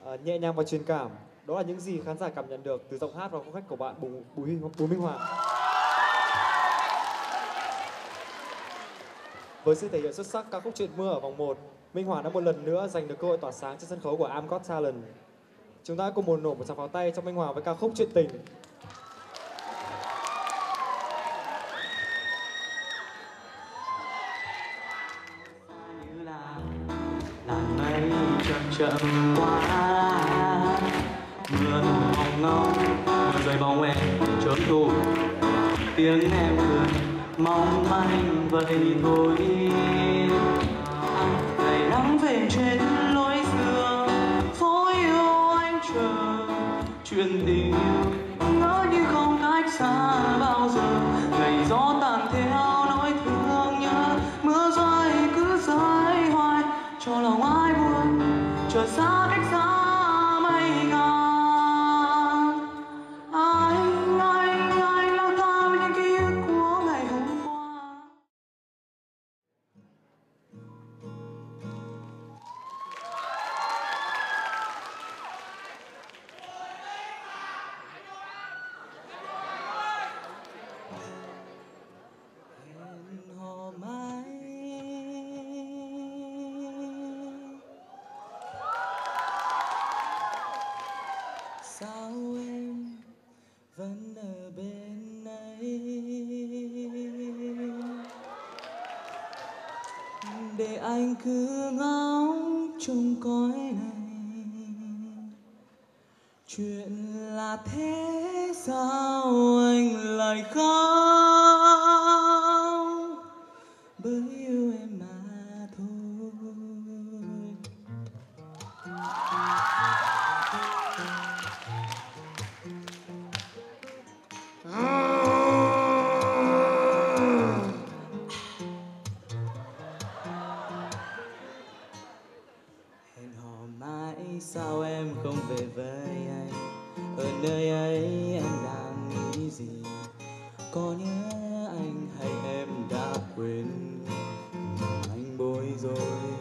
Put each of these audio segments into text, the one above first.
nhẹ nhàng và truyền cảm. Đó là những gì khán giả cảm nhận được từ giọng hát và phong cách của bạn Bùi Minh Hoàng. Với sự thể hiện xuất sắc ca khúc Chuyện Mưa ở vòng 1, Minh Hoàng đã một lần nữa giành được cơ hội tỏa sáng trên sân khấu của I'm Got Talent. Chúng ta cùng nổ một tràng pháo tay cho Minh Hoàng với ca khúc Chuyện Tình. Làn mây chậm chậm qua, mưa ngông ngông mưa rơi bóng em chốn thu, tiếng em cười mong manh vậy thôi. Ngày nắng về trên lối xưa, phố yêu anh chờ chuyện tình yêu ngỡ như không cách xa bao giờ. Ngày gió tàn theo nỗi thương nhớ, mưa rơi cứ rơi hoài cho lòng ai buồn, trời xa cách xa mây ngàn. Anh lang thang với những ký ức của ngày hôm qua. Hẹn hò mãi sao em vẫn ở bên ấy, để anh cứ ngóng trong cõi này. Chuyện là thế sao anh lại không, bởi yêu em mà thôi. Hẹn hò mãi sao em không về với anh, ở nơi ấy em đang nghĩ gì, có nhớ anh hay em đã quên anh bối rối.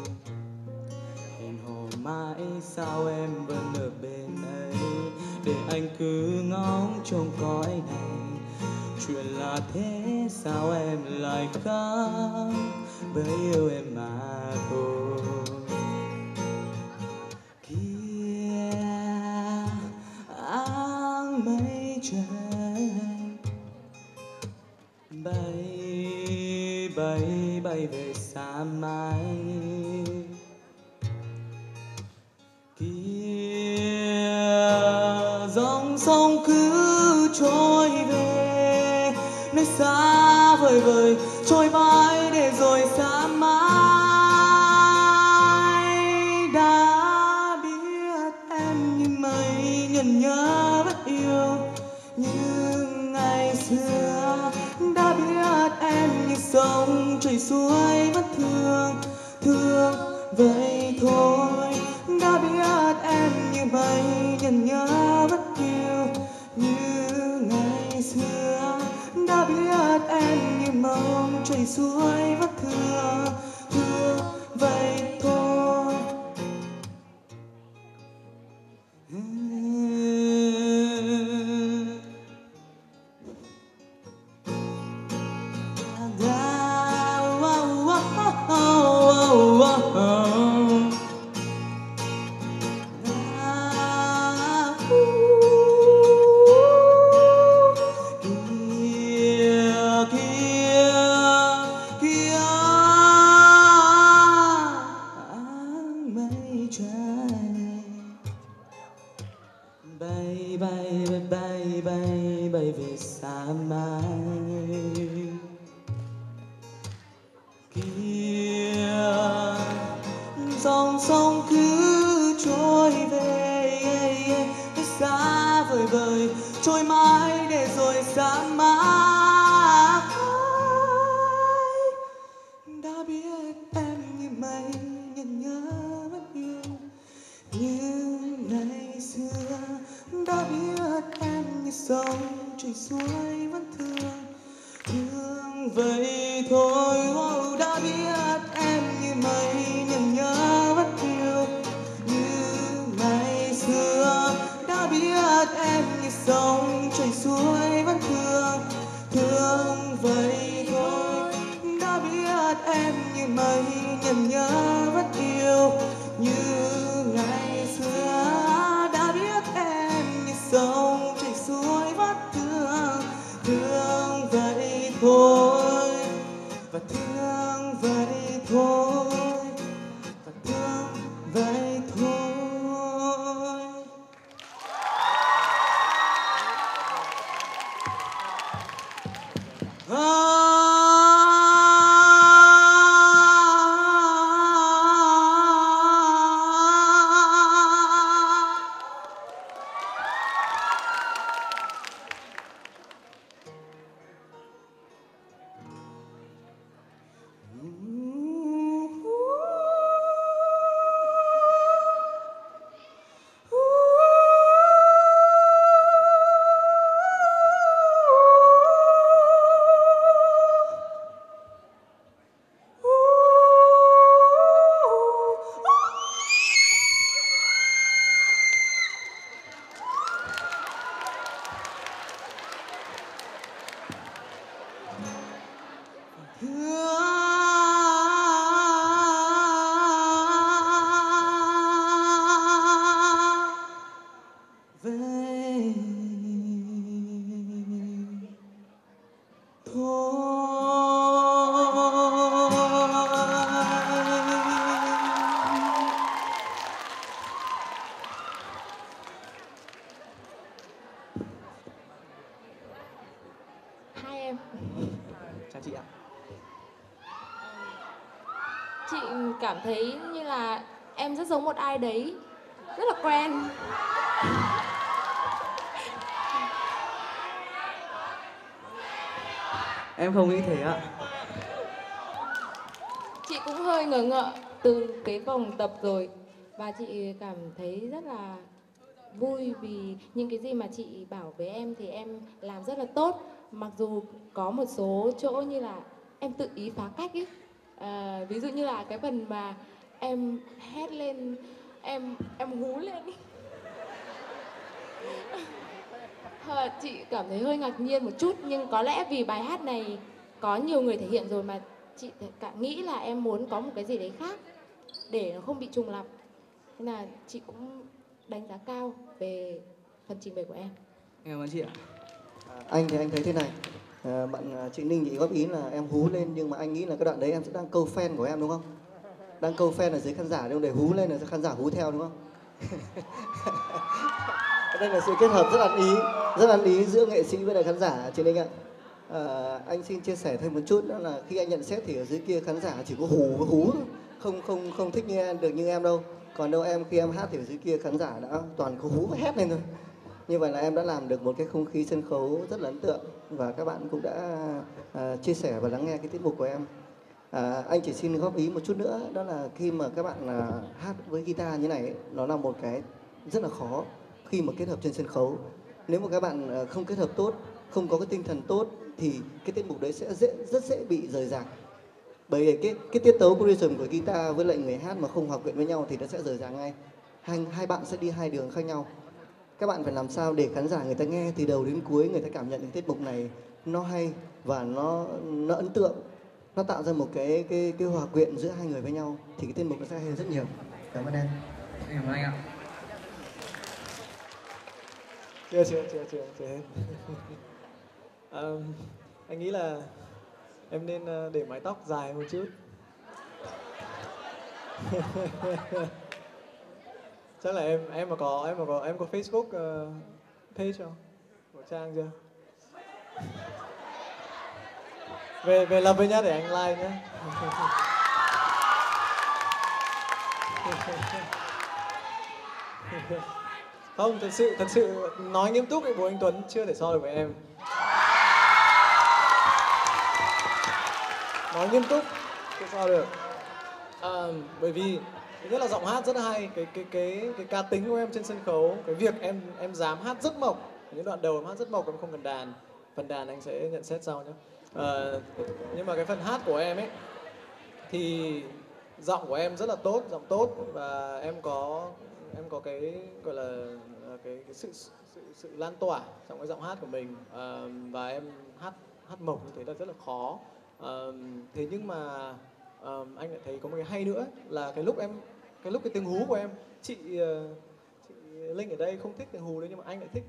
Hẹn hò mãi sao em vẫn ở bên ấy, để anh cứ ngóng trong cõi này. Chuyện là thế sao em lại khóc, bởi yêu em mà thôi. Kia áng mây trời bay bay bay về xa mãi. Kia dòng sông cứ trôi về nơi xa vời vời, trôi mãi để rồi xa mãi. Đã biết em như mây nhận nhớ vẫn yêu như ngày xưa, đã biết em như sông chảy xuôi vẫn thương thương vậy thôi. Đã biết em như mây nhận nhớ vẫn yêu như ngày xưa, đã biết em như mong chảy xuôi vẫn thương thương vậy thôi. Bay bay bay bay bay về xa mãi. Kia dòng sông cứ trôi về xa vời vời, trôi mãi để rồi xa mãi. Đã biết em như mây nhận nhớ vẫn yêu như ngày xưa, đã biết em như sông chảy xuôi vẫn thương thương vậy thôi. Đã biết em như mây nhận nhớ vẫn yêu như ngày em như sông chảy xuôi vẫn thương, thương vậy thôi. Đã biết em như mây nhận nhớ vẫn yêu như ngày xưa. Đã biết em như sông chảy xuôi vẫn thương, thương vậy thôi. Và thương vậy thôi, và thương vậy thôi. Hai em. Chào chị ạ. Chị cảm thấy như là em rất giống một ai đấy, rất là quen. Em không nghĩ thế ạ. Chị cũng hơi ngờ ngợ từ cái vòng tập rồi. Và chị cảm thấy rất là vui vì những cái gì mà chị bảo với em thì em làm rất là tốt. Mặc dù có một số chỗ như là em tự ý phá cách ý. Ví dụ như là cái phần mà em hét lên, em hú lên ý. Chị cảm thấy hơi ngạc nhiên một chút, nhưng có lẽ vì bài hát này có nhiều người thể hiện rồi mà chị cảm nghĩ là em muốn có một cái gì đấy khác để nó không bị trùng lặp. Nên là chị cũng đánh giá cao về phần trình bày của em. Cảm ơn chị ạ. Anh thì anh thấy thế này. Bạn chị Ninh chị góp ý là em hú lên, nhưng mà anh nghĩ là cái đoạn đấy em sẽ đang câu fan của em đúng không? Đang câu fan ở dưới khán giả, để hú lên là khán giả hú theo đúng không? Đây là sự kết hợp rất ăn ý giữa nghệ sĩ với lại khán giả chị Ninh ạ. Anh xin chia sẻ thêm một chút đó là khi anh nhận xét thì ở dưới kia khán giả chỉ có hú thôi, không thích nghe được như em đâu. Còn đâu em khi em hát thì ở dưới kia khán giả đã toàn có hú và hét lên thôi. Như vậy là em đã làm được một cái không khí sân khấu rất là ấn tượng, và các bạn cũng đã chia sẻ và lắng nghe cái tiết mục của em. Anh chỉ xin góp ý một chút nữa, đó là khi mà các bạn hát với guitar như này ấy, nó là một cái rất là khó khi mà kết hợp trên sân khấu. Nếu mà các bạn không kết hợp tốt, không có cái tinh thần tốt thì cái tiết mục đấy sẽ rất dễ bị rời rạc. Bởi vì cái tiết tấu của rhythm của guitar với lại người hát mà không hòa quyện với nhau thì nó sẽ rời rạc ngay. Hai bạn sẽ đi hai đường khác nhau. Các bạn phải làm sao để khán giả người ta nghe từ đầu đến cuối, người ta cảm nhận được tiết mục này nó hay và nó ấn tượng, nó tạo ra một cái hòa quyện giữa hai người với nhau thì cái tiết mục nó sẽ hay hơn rất nhiều. Cảm ơn em. Cảm ơn anh ạ. Chưa hết. Anh nghĩ là em nên để mái tóc dài một chút. Chắc là em có Facebook page không? Có trang chưa? Về lập với nhá, để anh like nhá. Không, thật sự nói nghiêm túc thì bố anh Tuấn chưa thể so được với em. Nói nghiêm túc chưa so được. Bởi vì thứ nhất là giọng hát rất là hay, cái cá tính của em trên sân khấu, cái việc em dám hát rất mộc, những đoạn đầu em hát rất mộc, em không cần đàn, phần đàn anh sẽ nhận xét sau nhé. Nhưng mà cái phần hát của em ấy thì giọng của em rất là tốt, giọng tốt, và em có cái gọi là cái sự lan tỏa trong cái giọng hát của mình. Và em hát mộc như thế là rất là khó. Thế nhưng mà anh lại thấy có một cái hay nữa là cái lúc cái tiếng hú của em, chị Linh ở đây không thích tiếng hú đấy nhưng mà anh lại thích.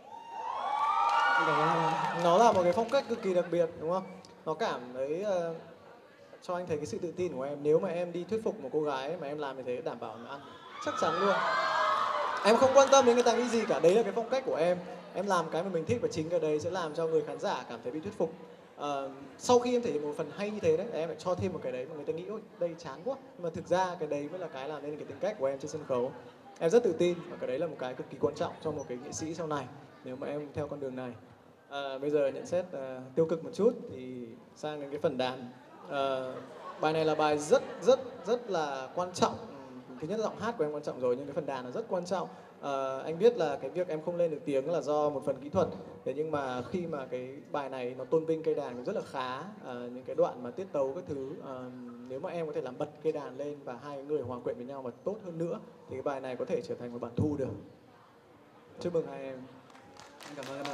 Nó là một cái phong cách cực kỳ đặc biệt đúng không? Nó cảm thấy cho anh thấy cái sự tự tin của em. Nếu mà em đi thuyết phục một cô gái mà em làm như thế đảm bảo là ăn chắc chắn luôn. Em không quan tâm đến người ta nghĩ gì cả, đấy là cái phong cách của em. Em làm cái mà mình thích và chính cái đấy sẽ làm cho người khán giả cảm thấy bị thuyết phục. Sau khi em thể hiện một phần hay như thế đấy, em lại cho thêm một cái đấy mà người ta nghĩ ôi đây chán quá. Nhưng mà thực ra cái đấy mới là cái làm nên cái tính cách của em trên sân khấu. Em rất tự tin và cái đấy là một cái cực kỳ quan trọng cho một cái nghệ sĩ sau này nếu mà em theo con đường này. Bây giờ nhận xét tiêu cực một chút thì sang đến cái phần đàn. Bài này là bài rất là quan trọng. Thứ nhất là giọng hát của em quan trọng rồi nhưng cái phần đàn là rất quan trọng. Anh biết là cái việc em không lên được tiếng là do một phần kỹ thuật. Thế nhưng mà khi mà cái bài này nó tôn vinh cây đàn cũng rất là khá, những cái đoạn mà tiết tấu các thứ, nếu mà em có thể làm bật cây đàn lên và hai người hòa quyện với nhau mà tốt hơn nữa thì cái bài này có thể trở thành một bản thu được. Chúc mừng hai em. Em cảm ơn em ạ.